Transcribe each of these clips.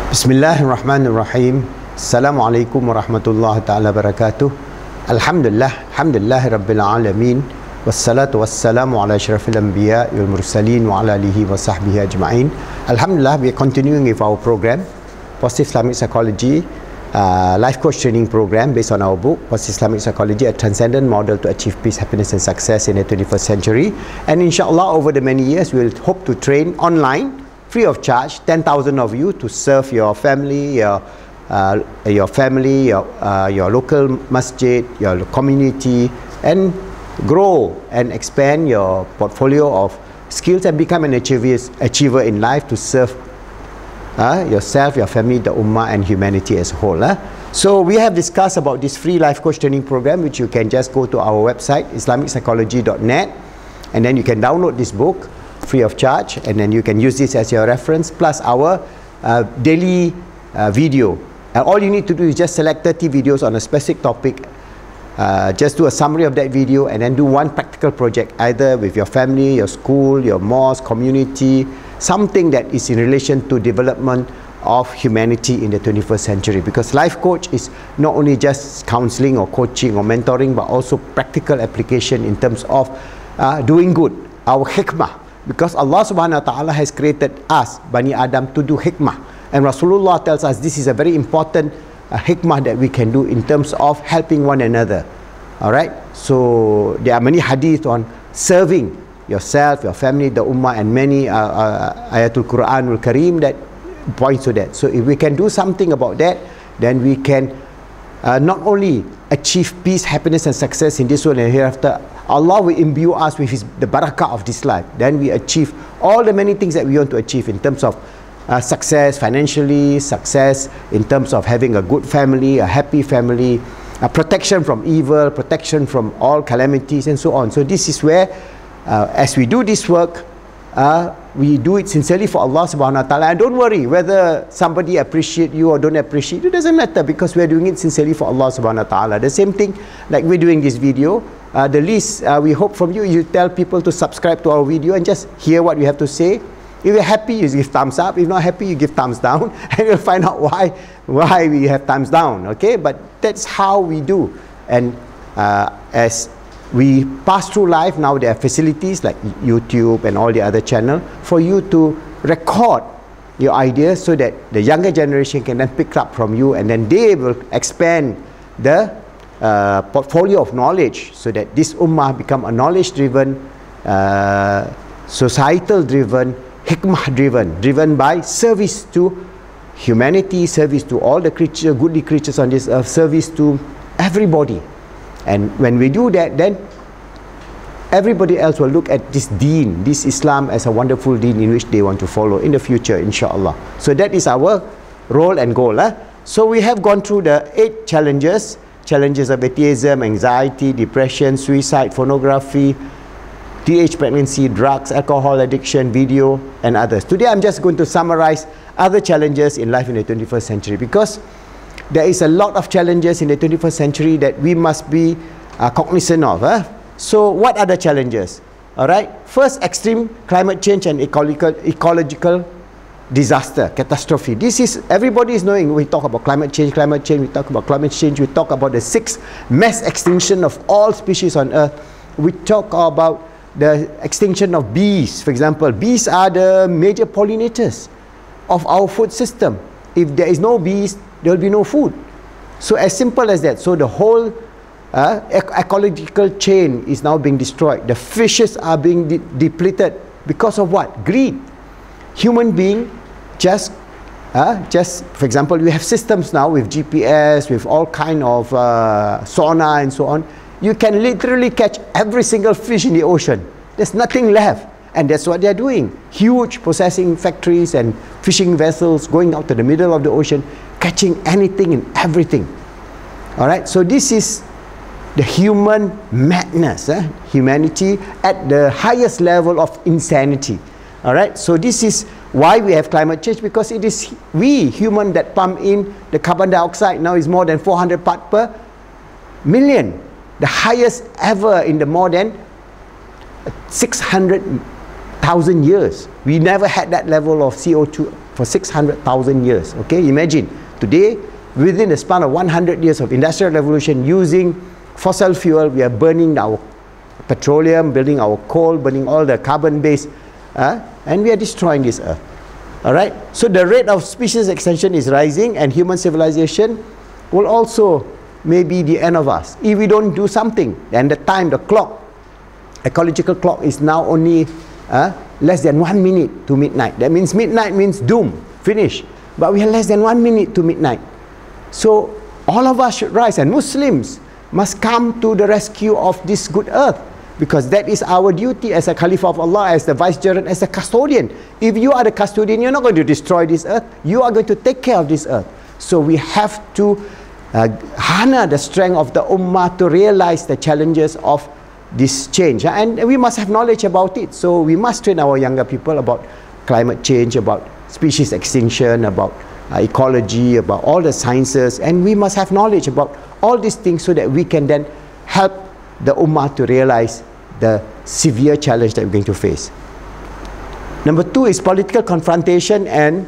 Bismillahirrahmanirrahim. Assalamualaikum warahmatullahi ta'ala wabarakatuh. Alhamdulillah rabbil alamin. Wassalatu wassalamu ala asyrafil anbiya wal mursalin wa ala alihi wa sahbihi ajma'in. Alhamdulillah, we are continuing with our program, Positive Islamic Psychology, life coach training program based on our book, Positive Islamic Psychology, a transcendent model to achieve peace, happiness and success in the 21st century. And inshallah, over the many years, we will hope to train online, free of charge, 10,000 of you to serve your family, your local masjid, your community, and grow and expand your portfolio of skills and become an achiever in life to serve yourself, your family, the ummah and humanity as a whole. So we have discussed about this free life coach training program, which you can just go to our website, islamicspsychology.net, and then you can download this book free of charge, and then you can use this as your reference, plus our daily video. All you need to do is just select 30 videos on a specific topic, just do a summary of that video, and then do one practical project, either with your family, your school, your mosque, community, something that is in relation to development of humanity in the 21st century. Because life coach is not only just counseling or coaching or mentoring, but also practical application in terms of doing good, our hikmah. Because Allah subhanahu wa ta'ala has created us, Bani Adam, to do hikmah. And Rasulullah tells us this is a very important hikmah that we can do in terms of helping one another. Alright? So there are many hadith on serving yourself, your family, the ummah, and many ayatul Quranul Kareem that points to that. So if we can do something about that, then we can not only achieve peace, happiness and success in this world and hereafter, Allah will imbue us with the barakah of this life. Then we achieve all the many things that we want to achieve in terms of success financially, success in terms of having a good family, a happy family, protection from evil, protection from all calamities and so on. So this is where as we do this work, we do it sincerely for Allah subhanahu wa ta'ala. And don't worry whether somebody appreciate you or don't appreciate you, it doesn't matter, because we're doing it sincerely for Allah subhanahu wa ta'ala. The same thing like we're doing this video. The least we hope from you, you tell people to subscribe to our video and just hear what we have to say. If you're happy, you give thumbs up. If not happy, you give thumbs down, and you'll find out why we have thumbs down. Okay, but that's how we do. And as we pass through life, now there are facilities like YouTube and all the other channels for you to record your ideas so that the younger generation can then pick up from you, and then they will expand the portfolio of knowledge so that this ummah become a knowledge-driven, societal-driven, hikmah-driven, driven by service to humanity, service to all the creatures, goodly creatures on this earth, service to everybody. And when we do that, then everybody else will look at this deen, this Islam, as a wonderful deen in which they want to follow in the future, inshallah. So that is our role and goal. So we have gone through the 8 challenges of atheism, anxiety, depression, suicide, pornography, teenage pregnancy, drugs, alcohol addiction, video, and others. Today I'm just going to summarize other challenges in life in the 21st century, because there is a lot of challenges in the 21st century that we must be cognizant of. So what are the challenges? Alright, first, extreme climate change and ecological disaster, catastrophe. This is, everybody is knowing, we talk about climate change, we talk about climate change, we talk about the 6th mass extinction of all species on earth. We talk about the extinction of bees, for example. Bees are the major pollinators of our food system. If there is no bees, there will be no food. So as simple as that. So the whole ecological chain is now being destroyed. The fishes are being depleted because of what? Greed. Human being just for example, we have systems now with GPS, with all kind of sonar and so on. You can literally catch every single fish in the ocean. There's nothing left. And that's what they're doing. Huge processing factories and fishing vessels going out to the middle of the ocean, catching anything and everything. Alright, so this is the human madness, humanity at the highest level of insanity. Alright, so this is why we have climate change, because it is we human that pump in the carbon dioxide. Now is more than 400 parts per million, the highest ever in the more than 600,000 years. We never had that level of CO2 for 600,000 years. Okay, imagine today, within the span of 100 years of industrial revolution, using fossil fuel, we are burning our petroleum, building our coal, burning all the carbon-based, and we are destroying this earth. All right, so the rate of species extinction is rising, and human civilization will also may be the end of us if we don't do something. And the time, the clock, ecological clock, is now only less than 1 minute to midnight. That means midnight means doom, finish. But we have less than 1 minute to midnight. So all of us should rise, and Muslims must come to the rescue of this good earth, because that is our duty as a Caliph of Allah, as the Vicegerent, as a custodian. If you are the custodian, you're not going to destroy this earth, you are going to take care of this earth. So we have to harness the strength of the Ummah to realize the challenges of this change, and we must have knowledge about it. So we must train our younger people about climate change, about species extinction, about ecology, about all the sciences, and we must have knowledge about all these things so that we can then help the Ummah to realize the severe challenge that we're going to face. Number 2 is political confrontation and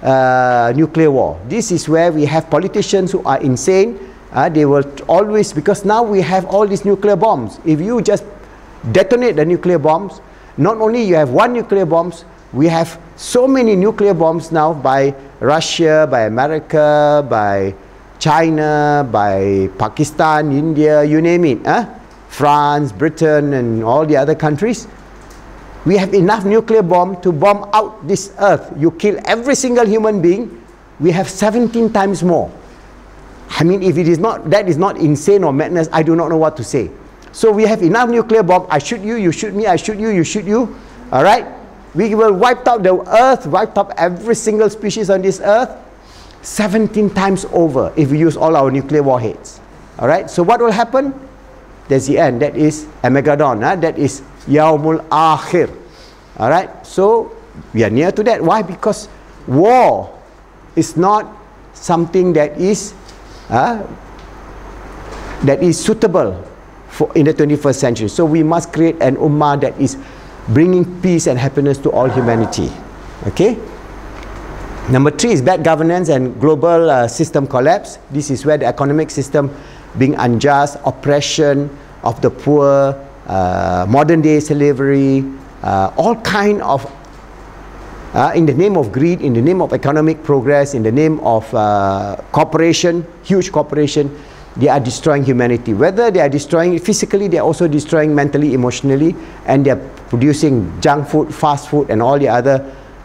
nuclear war. This is where we have politicians who are insane. They will always, because now we have all these nuclear bombs. If you just detonate the nuclear bombs, not only you have one nuclear bombs, we have so many nuclear bombs now by Russia, by America, by China, by Pakistan, India, you name it, France, Britain, and all the other countries. We have enough nuclear bomb to bomb out this earth. You kill every single human being, we have 17 times more. I mean, if it is not, that is not insane or madness, I do not know what to say. So we have enough nuclear bomb. I shoot you, you shoot me, I shoot you, you shoot you. All right? We will wipe out the earth, wipe out every single species on this earth 17 times over if we use all our nuclear warheads. All right? So what will happen? That's the end. That is Armageddon. That is Yaumul Akhir. All right? So we are near to that. Why? Because war is not something that is suitable for in the 21st century. So we must create an ummah that is bringing peace and happiness to all humanity. Okay. Number 3 is bad governance and global system collapse. This is where the economic system being unjust, oppression of the poor, modern day slavery, all kind of in the name of greed, in the name of economic progress, in the name of corporation, huge corporation, they are destroying humanity. Whether they are destroying it physically, they are also destroying mentally, emotionally, and they are producing junk food, fast food, and all the other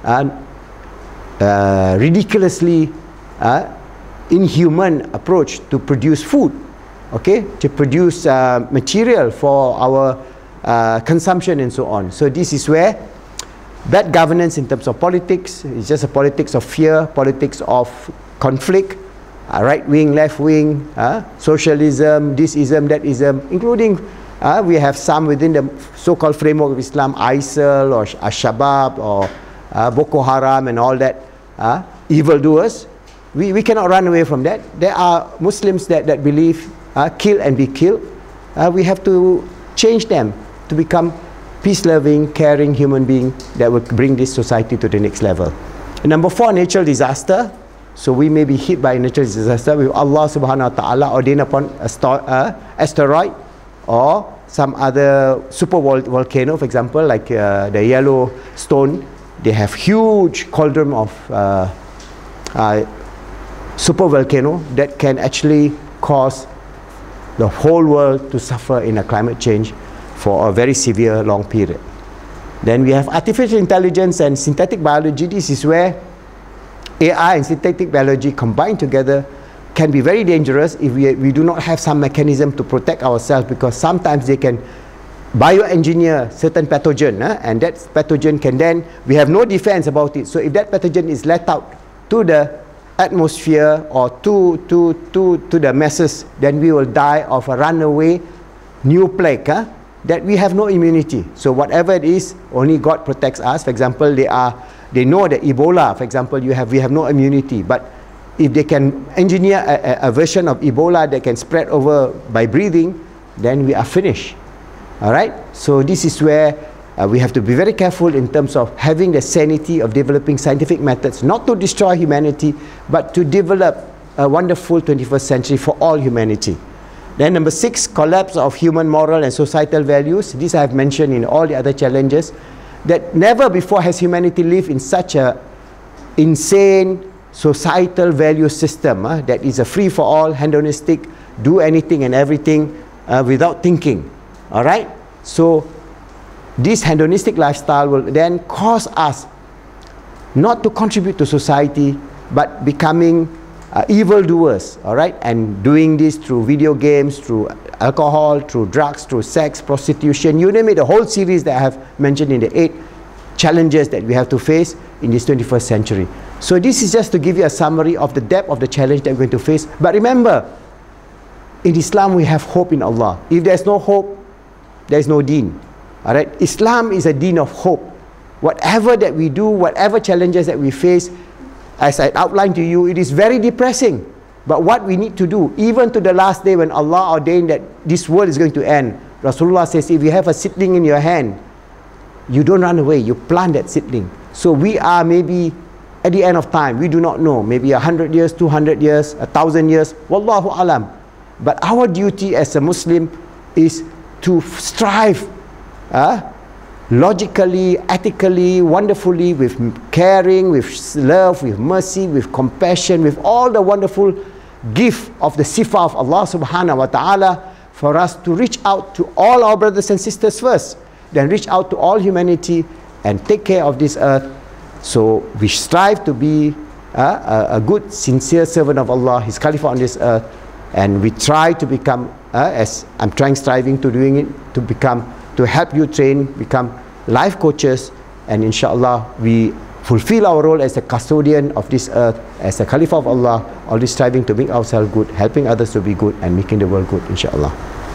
ridiculously inhuman approach to produce food, okay, to produce material for our consumption and so on. So this is where bad governance in terms of politics is just a politics of fear, politics of conflict, right wing, left wing, socialism, thisism, that-ism, including we have some within the so-called framework of Islam, ISIL or Al-Shabaab or Boko Haram and all that evildoers. We cannot run away from that. There are Muslims that believe kill and be killed. We have to change them to become peace-loving, caring human being that will bring this society to the next level. And number 4, natural disaster. So we may be hit by a natural disaster with Allah subhanahu wa ta'ala ordain upon a asteroid or some other super volcano, for example, like the Yellowstone. They have huge cauldron of super volcano that can actually cause the whole world to suffer in a climate change for a very severe long period. Then we have artificial intelligence and synthetic biology. This is where AI and synthetic biology combined together can be very dangerous if we do not have some mechanism to protect ourselves, because sometimes they can bioengineer certain pathogen, and that pathogen can then, we have no defense about it. So if that pathogen is let out to the atmosphere or to the masses, then we will die of a runaway new plague that we have no immunity. So whatever it is, only God protects us. For example, they know that Ebola, for example, we have no immunity, but if they can engineer a version of Ebola that can spread over by breathing, then we are finished. All right, so this is where we have to be very careful in terms of having the sanity of developing scientific methods, not to destroy humanity, but to develop a wonderful 21st century for all humanity. Then number 6, collapse of human moral and societal values. This I have mentioned in all the other challenges, that never before has humanity lived in such a insane societal value system that is a free-for-all, hedonistic, do anything and everything without thinking. All right? So this hedonistic lifestyle will then cause us not to contribute to society, but becoming evildoers, all right, and doing this through video games, through alcohol, through drugs, through sex, prostitution, you name it, the whole series that I have mentioned in the 8 challenges that we have to face in this 21st century. So this is just to give you a summary of the depth of the challenge that we're going to face. But remember, in Islam we have hope in Allah. If there's no hope, there is no deen. All right, Islam is a deen of hope. Whatever that we do, whatever challenges that we face, as I outlined to you, it is very depressing. But what we need to do, even to the last day when Allah ordained that this world is going to end, Rasulullah says, if you have a seedling in your hand, you don't run away, you plant that seedling. So we are maybe at the end of time, we do not know, maybe 100 years, 200 years, 1,000 years, Wallahu alam. But our duty as a Muslim is to strive logically, ethically, wonderfully, with caring, with love, with mercy, with compassion, with all the wonderful gift of the sifa of Allah subhanahu wa ta'ala, for us to reach out to all our brothers and sisters first, then reach out to all humanity and take care of this earth. So we strive to be a good, sincere servant of Allah, His Khalifa on this earth, and we try to become, as I'm striving to doing it, to help you train, become life coaches, and inshallah we fulfill our role as the custodian of this earth, as the Khalifa of Allah, always striving to make ourselves good, helping others to be good, and making the world good, inshallah.